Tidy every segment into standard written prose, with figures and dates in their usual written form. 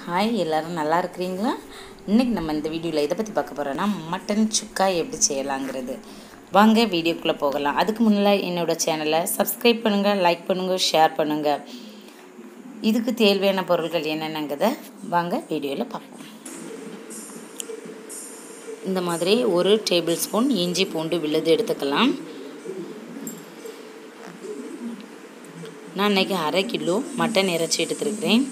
Hi எல்லோரும் நல்லா இருக்கிறீங்களா? இன்றைக்கி நம்ம இந்த வீடியோவில் இதை பற்றி பார்க்க போகிறோன்னா மட்டன் சுக்கா எப்படி செய்யலாங்கிறது. வாங்க வீடியோக்குள்ளே போகலாம். அதுக்கு முன்னால் என்னோடய சேனலை சப்ஸ்கிரைப் பண்ணுங்கள், லைக் பண்ணுங்கள், ஷேர் பண்ணுங்கள். இதுக்கு தேவையான பொருட்கள் என்னென்னங்கிறத வாங்க வீடியோவில் பார்ப்போம். இந்த மாதிரி 1 டேபிள் ஸ்பூன் இஞ்சி பூண்டு விழுது எடுத்துக்கலாம். நான் இன்றைக்கி 1/2 கிலோ மட்டன் இறைச்சி எடுத்துருக்கிறேன்.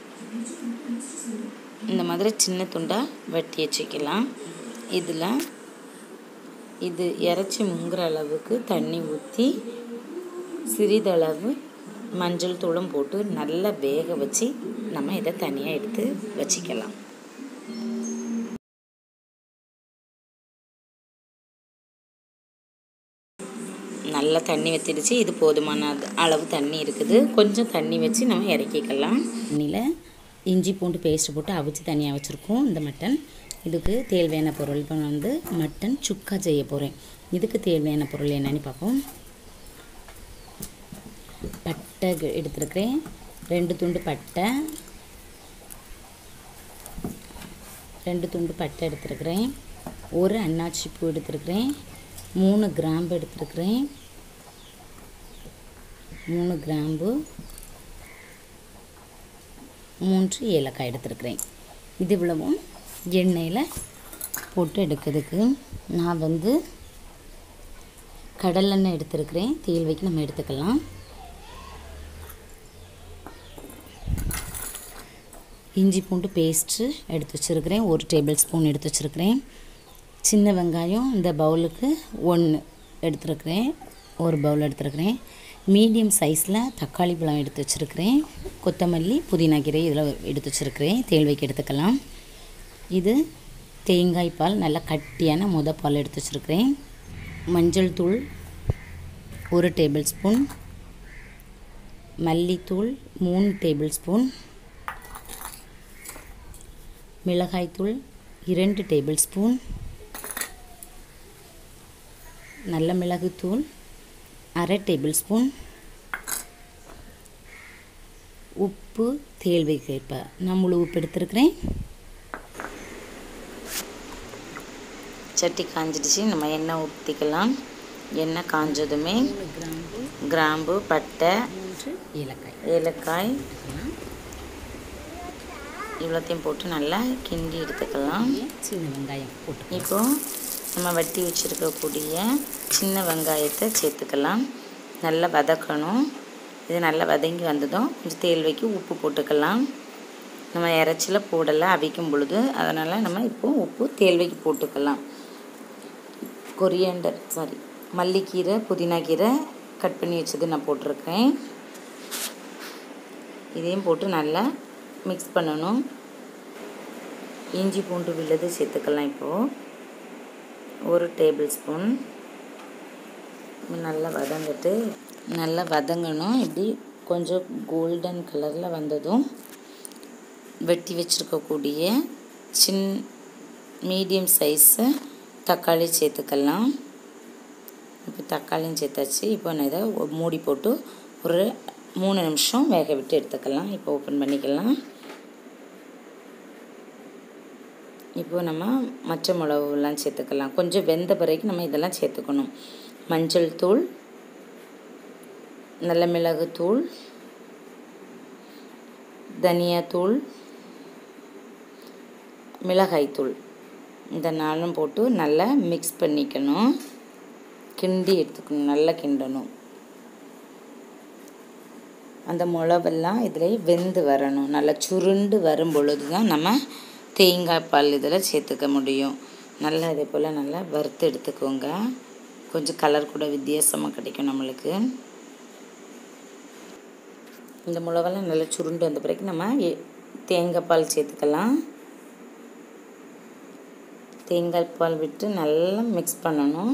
இந்த மாதிரி சின்ன துண்டாக வெட்டி வச்சுக்கலாம். இது இறைச்சி முங்குற அளவுக்கு தண்ணி ஊற்றி சிறிதளவு மஞ்சள் தூளும் போட்டு நல்லா வேக வச்சு நம்ம இதை தனியாக எடுத்து வச்சுக்கலாம். நல்லா தண்ணி வச்சிடுச்சு. இது போதுமான அளவு தண்ணி இருக்குது. கொஞ்சம் தண்ணி வச்சு நம்ம இறக்கிக்கலாம். தண்ணியில் இஞ்சி பூண்டு பேஸ்ட்டு போட்டு அவிச்சு தனியாக வச்சுருக்கோம். இந்த மட்டன் இதுக்கு தேவையான பொருள் இப்போ மட்டன் சுக்கா செய்ய போகிறேன். இதுக்கு தேவையான பொருள் என்னென்னு பார்ப்போம். பட்டை எடுத்துருக்கிறேன், 2 துண்டு பட்டை, 2 துண்டு பட்டை எடுத்துருக்கிறேன். 1 அன்னாச்சி பூ எடுத்துருக்கிறேன். 3 கிராம்பு எடுத்துருக்கிறேன். 3 கிராம்பு, 3 ஏலக்காய் எடுத்துருக்கிறேன். இது இவ்வளவும் எண்ணெயில் போட்டு எடுக்கிறதுக்கு நான் கடலெண்ணெய் எடுத்துருக்கிறேன். தேவைக்கு நம்ம எடுத்துக்கலாம். இஞ்சி பூண்டு பேஸ்ட்டு எடுத்து வச்சுருக்கிறேன். 1 டேபிள் ஸ்பூன் எடுத்து வச்சுருக்கிறேன். சின்ன வெங்காயம் இந்த பவுலுக்கு 1 எடுத்துருக்கிறேன். 1 பவுல் எடுத்துருக்கிறேன். மீடியம் சைஸில் தக்காளி பழம் எடுத்து வச்சுருக்கிறேன். கொத்தமல்லி, புதினா கீரை இதில் எடுத்து வச்சுருக்கிறேன். தேவைக்கு எடுத்துக்கலாம். இது தேங்காய் பால், நல்லா கட்டியான பால் எடுத்து வச்சுருக்கிறேன். மஞ்சள் தூள் 1 டேபிள் ஸ்பூன், மல்லித்தூள் 3 டேபிள் ஸ்பூன், மிளகாய்த்தூள் 2 டேபிள் ஸ்பூன், நல்ல மிளகுத்தூள் 1/2 டேபிள் ஸ்பூன், உப்பு தேவைக்கேற்ப. நான் முழு உப்பு எடுத்துருக்கிறேன். சட்டி காஞ்சிடுச்சு. நம்ம எண்ணெய் ஊற்றிக்கலாம். எண்ணெய் காஞ்சதுமே கிராம்பு, பட்டை, ஏலக்காய் இவ்வளோத்தையும் போட்டு நல்லா கிண்டி எடுத்துக்கலாம். சின்ன வெங்காயம் போட்டு இப்போது நம்ம வெட்டி வச்சுருக்கக்கூடிய சின்ன வெங்காயத்தை சேர்த்துக்கலாம். நல்லா வதக்கணும். இது நல்லா வதங்கி வந்ததும் கொஞ்சம் தேவைக்கு உப்பு போட்டுக்கலாம். நம்ம இறைச்சியில் போடலை அவிக்கும் பொழுது, அதனால் நம்ம இப்போது உப்பு தேவைக்கு போட்டுக்கலாம். கொரியாண்டர் மல்லிக்கீரை, புதினா கீரை கட் பண்ணி வச்சது நான் போட்டிருக்கேன். இதையும் போட்டு நல்லா மிக்ஸ் பண்ணணும். இஞ்சி பூண்டு விழுது சேர்த்துக்கலாம். இப்போது 1 டேபிள் ஸ்பூன். நல்லா வதங்கணும். இப்படி கொஞ்சம் கோல்டன் கலரில் வந்ததும் வெட்டி வச்சுருக்கக்கூடிய மீடியம் சைஸு தக்காளி சேர்த்துக்கலாம். இப்போ தக்காளியும் சேர்த்தாச்சு. இப்போ நான் இதை மூடி போட்டு ஒரு 3 நிமிஷம் வேக விட்டு எடுத்துக்கலாம். இப்போ ஓப்பன் பண்ணிக்கலாம். இப்போ நம்ம மற்ற மிளகுலாம் சேர்த்துக்கலாம். கொஞ்சம் வெந்த பிறகு நம்ம இதெல்லாம் சேர்த்துக்கணும். மஞ்சள் தூள், நல்ல மிளகுத்தூள், தனியாத்தூள், மிளகாய்த்தூள் இந்த 4 போட்டு நல்லா மிக்ஸ் பண்ணிக்கணும். கிண்டி எடுத்துக்கணும். நல்லா கிண்டணும். அந்த மிளவெல்லாம் இதில் வெந்து வரணும். நல்லா சுருண்டு வரும் பொழுது தான் நம்ம தேங்காய் பால் இதில் சேர்த்துக்க முடியும். நல்லா இதே போல் நல்லா வறுத்து எடுத்துக்கோங்க. கொஞ்சம் கலர் கூட வித்தியாசமாக கிடைக்கும் நம்மளுக்கு. இந்த மிளவெல்லாம் நல்லா சுருண்டு வந்த பிறகு நம்ம தேங்காய் பால் சேர்த்துக்கலாம். தேங்காய் பால் விட்டு நல்லா மிக்ஸ் பண்ணணும்.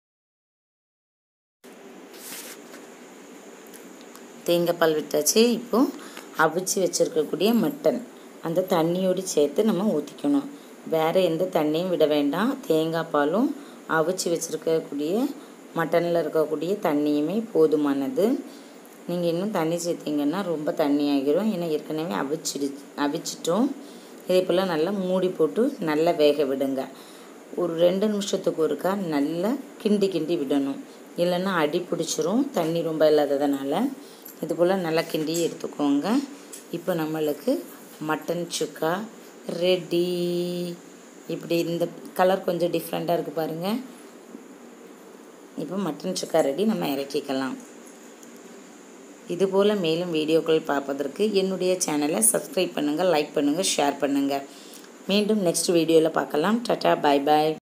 தேங்காய் பால் விட்டாச்சு. இப்போது அவிச்சு வச்சுருக்கக்கூடிய மட்டன் அந்த தண்ணியோடு சேர்த்து நம்ம ஊற்றிக்கணும். வேறு எந்த தண்ணியும் விட வேண்டாம். தேங்காய் பாலும் அவிச்சு வச்சுருக்கக்கூடிய மட்டனில் இருக்கக்கூடிய தண்ணியுமே போதுமானது. நீங்கள் இன்னும் தண்ணி சேர்த்திங்கன்னா ரொம்ப தண்ணி ஆகிரும். ஏன்னா ஏற்கனவே அவிச்சிட்டோம். இதே போல் நல்லா மூடி போட்டு நல்லா வேக விடுங்க. ஒரு 2 நிமிஷத்துக்கு ஒருக்கா நல்லா கிண்டி விடணும். இல்லைன்னா அடி பிடிச்சிரும் தண்ணி ரொம்ப இல்லாததுனால. இது போல் நல்லா கிண்டி எடுத்துக்கோங்க. இப்போ நம்மளுக்கு மட்டன் சுக்கா ரெடி. இப்படி இந்த கலர் கொஞ்சம் டிஃப்ரெண்ட்டாக இருக்குது பாருங்கள். இப்போ மட்டன் சுக்கா ரெடி. நம்ம இறக்கிக்கலாம். இதுபோல் மேலும் வீடியோக்கள் பார்ப்பதற்கு என்னுடைய சேனலை சப்ஸ்கிரைப் பண்ணுங்கள், லைக் பண்ணுங்கள், ஷேர் பண்ணுங்கள். மீண்டும் நெக்ஸ்ட் வீடியோவில் பார்க்கலாம். டாடா, பை பாய்.